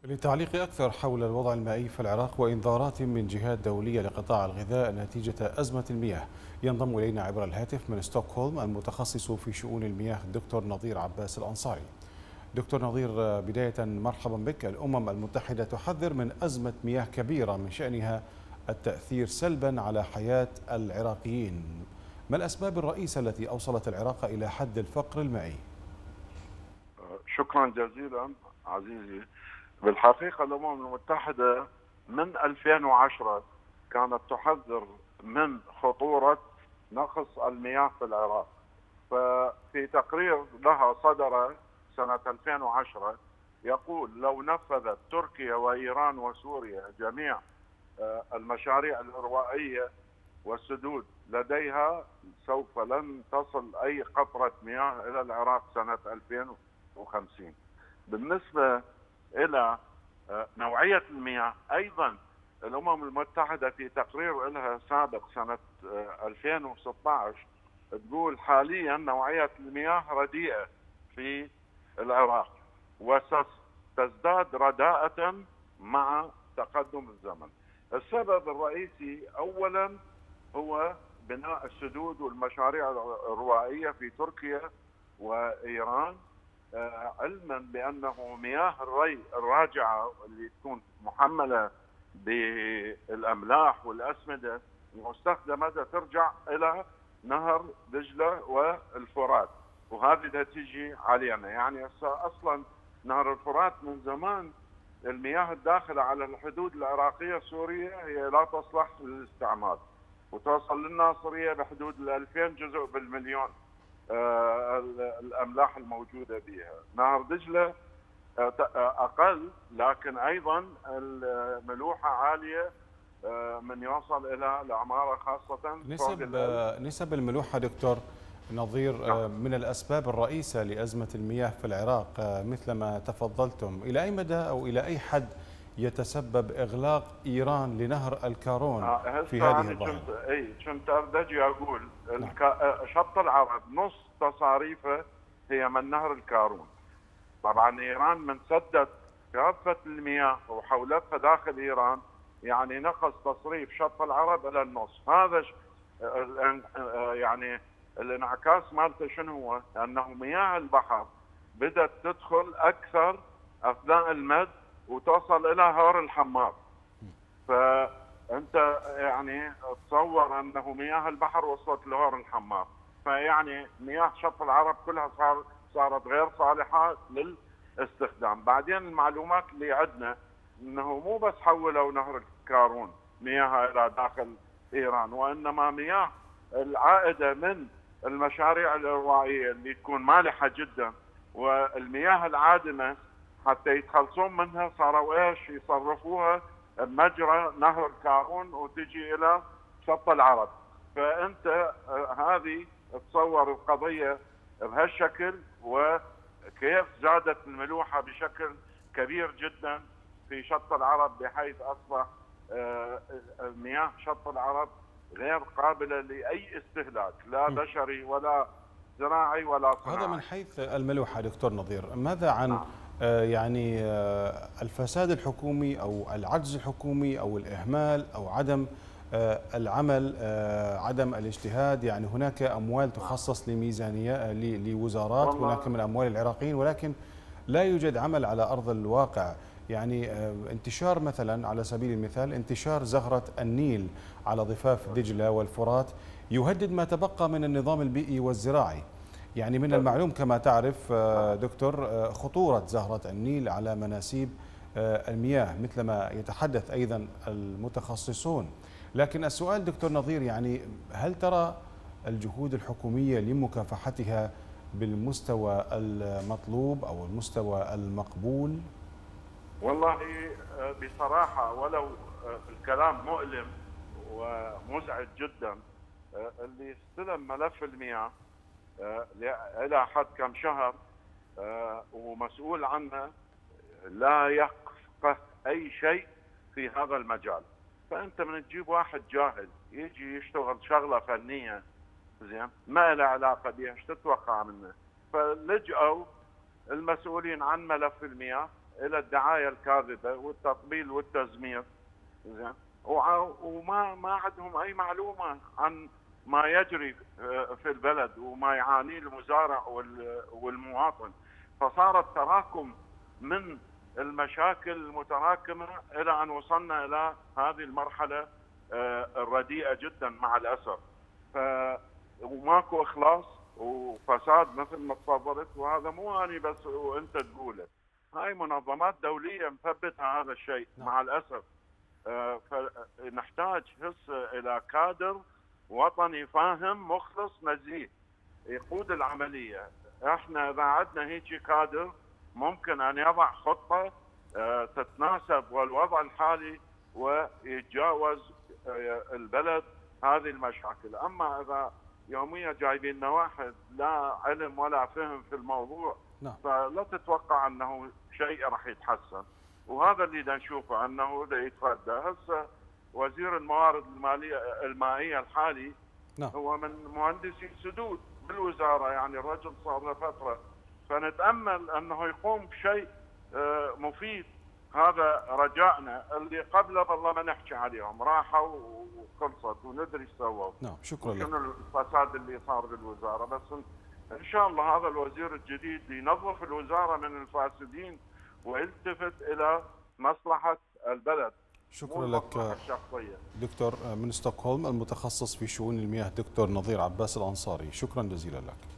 للتعليق أكثر حول الوضع المائي في العراق وإنذارات من جهات دولية لقطاع الغذاء نتيجة أزمة المياه، ينضم إلينا عبر الهاتف من ستوكهولم المتخصص في شؤون المياه الدكتور نظير عباس الأنصاري. دكتور نظير، بداية مرحبا بك. الأمم المتحدة تحذر من أزمة مياه كبيرة من شأنها التأثير سلبا على حياة العراقيين. ما الأسباب الرئيسة التي أوصلت العراق إلى حد الفقر المائي؟ شكرا جزيلا عزيزي. بالحقيقة الأمم المتحدة من 2010 كانت تحذر من خطورة نقص المياه في العراق، ففي تقرير لها صدر سنة 2010 يقول لو نفذت تركيا وإيران وسوريا جميع المشاريع الإروائية والسدود لديها سوف لن تصل أي قطرة مياه إلى العراق سنة 2050. بالنسبة إلى نوعية المياه أيضا الأمم المتحدة في تقرير لها سابق سنة 2016 تقول حاليا نوعية المياه رديئة في العراق وستزداد رداءة مع تقدم الزمن. السبب الرئيسي أولا هو بناء السدود والمشاريع الروائية في تركيا وإيران، علما بأنه مياه الري الراجعة اللي تكون محملة بالأملاح والأسمدة المستخدمة ترجع إلى نهر دجلة والفرات، وهذه تجي علينا. يعني أصلا نهر الفرات من زمان المياه الداخلة على الحدود العراقية السورية هي لا تصلح للاستعمال، وتوصل للناصرية بحدود 2000 جزء بالمليون الأملاح الموجودة بها. نهر دجلة أقل، لكن أيضا الملوحة عالية من يوصل إلى العمارة خاصة. نسب الملوحة دكتور نظير من الأسباب الرئيسة لأزمة المياه في العراق، مثل ما تفضلتم. إلى أي مدى أو إلى أي حد يتسبب إغلاق إيران لنهر الكارون في هذه الظاهرة؟ كنت أردجي أقول شط العرب نص تصاريفه هي من نهر الكارون. طبعا إيران من سدت كافة المياه وحولتها داخل إيران، يعني نقص تصريف شط العرب إلى النصف. هذا يعني الانعكاس مالته شنو هو؟ أنه مياه البحر بدأت تدخل أكثر أثناء المد وتوصل إلى هور الحمار. فأنت يعني تصور أنه مياه البحر وصلت لهور الحمار، فيعني مياه شط العرب كلها صارت غير صالحة للاستخدام. بعدين المعلومات اللي عندنا أنه مو بس حولوا نهر الكارون مياه إلى داخل إيران، وإنما مياه العائدة من المشاريع الإروائية اللي تكون مالحة جدا والمياه العادمة حتى يتخلصون منها صاروا يصرفوها بمجرى نهر الكارون وتجي إلى شط العرب. فأنت هذه تصور القضية بهالشكل، وكيف زادت الملوحة بشكل كبير جدا في شط العرب بحيث أصبح مياه شط العرب غير قابلة لأي استهلاك، لا بشري ولا زراعي ولا صناعي. هذا من حيث الملوحة. دكتور نظير، ماذا عن يعني الفساد الحكومي أو العجز الحكومي أو الإهمال أو عدم العمل، عدم الاجتهاد؟ يعني هناك أموال تخصص لميزانية لوزارات، هناك من أموال العراقيين، ولكن لا يوجد عمل على أرض الواقع. يعني انتشار مثلا على سبيل المثال انتشار زهرة النيل على ضفاف دجلة والفرات يهدد ما تبقى من النظام البيئي والزراعي. يعني من المعلوم كما تعرف دكتور خطورة زهرة النيل على مناسيب المياه مثل ما يتحدث أيضا المتخصصون. لكن السؤال دكتور نظير، يعني هل ترى الجهود الحكومية لمكافحتها بالمستوى المطلوب أو المستوى المقبول؟ والله بصراحة ولو الكلام مؤلم ومزعج جدا، اللي استلم ملف المياه إلى حد كم شهر ومسؤول عنه لا يفقه أي شيء في هذا المجال. فأنت من تجيب واحد جاهل يجي يشتغل شغلة فنية زين ما له علاقة بها، ايش تتوقع منه؟ فلجأوا المسؤولين عن ملف المياه الى الدعايه الكاذبه والتطبيل والتزمير، زين، وما عندهم اي معلومه عن ما يجري في البلد وما يعانيه المزارع والمواطن. فصارت تراكم من المشاكل المتراكمه الى ان وصلنا الى هذه المرحله الرديئه جدا مع الاسف. وماكو اخلاص وفساد مثل ما تفضلت، وهذا مو اني بس وانت تقوله، هاي منظمات دوليه مثبته هذا الشيء مع الاسف. فنحتاج هسه الى كادر وطني فاهم مخلص نزيه يقود العمليه. احنا اذا عندنا هيك كادر ممكن ان يضع خطه تتناسب والوضع الحالي ويتجاوز البلد هذه المشاكل. اما اذا يوميا جايبين لنا واحد لا علم ولا فهم في الموضوع، فلا تتوقع انه شيء راح يتحسن. وهذا اللي نشوفه انه يتردى. هسه وزير الموارد المائيه الحالي هو من مهندسي سدود بالوزاره، يعني الرجل صار له فتره، فنتامل انه يقوم بشيء مفيد. هذا رجائنا. اللي قبله والله ما نحكي عليهم، راحوا وخلصت وندري ايش سووا. شكرا لك. شنو الفساد اللي صار بالوزاره. بس ان شاء الله هذا الوزير الجديد ينظف الوزاره من الفاسدين ويلتفت الى مصلحه البلد. شكرا لك دكتور من ستوكهولم المتخصص في شؤون المياه دكتور نظير عباس الأنصاري، شكرا جزيلا لك.